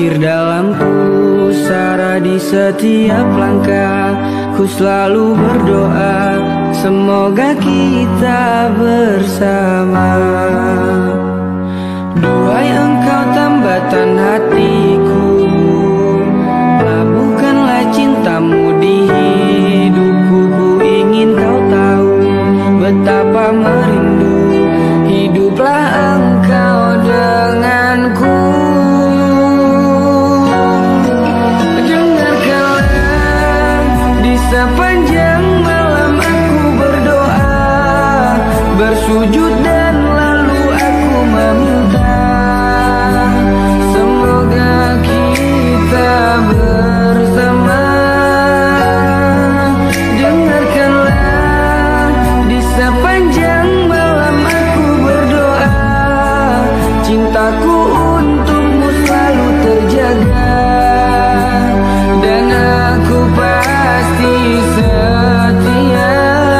Zikir dalam pusara di setiap langkah, ku selalu berdoa semoga kita bersama. Duhai engkau tambatan hatiku, labuhkanlah cintamu di hidupku. Ku ingin kau tahu betapa merindu hiduplah engkau denganku. Dengarkanlah di sepanjang malam aku berdoa, bersujud dan lalu aku meminta semoga kita bersama. Dengarkanlah di sepanjang malam aku berdoa, cintaku untukmu selalu terjaga, dan aku pasti setia.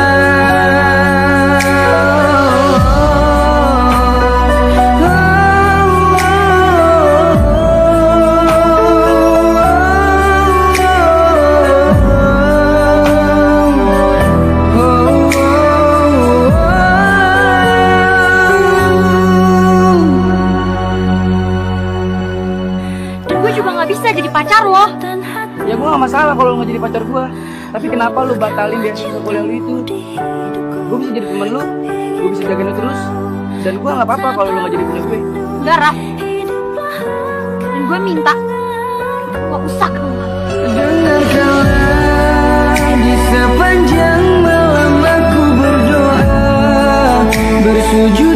Gue juga gak bisa jadi pacar lo. Ya gue gak masalah kalau lu gak jadi pacar gue. Tapi kenapa lu batalin beasiswa kuliah lu itu? Gue bisa jadi temen lu, gue bisa jagain lu terus, dan gue gak apa-apa kalau lu gak jadi punya gue. Enggak, Raf. Dan gue minta gak usah ketemu. Dengarkanlah di sepanjang malam aku berdoa, bersujud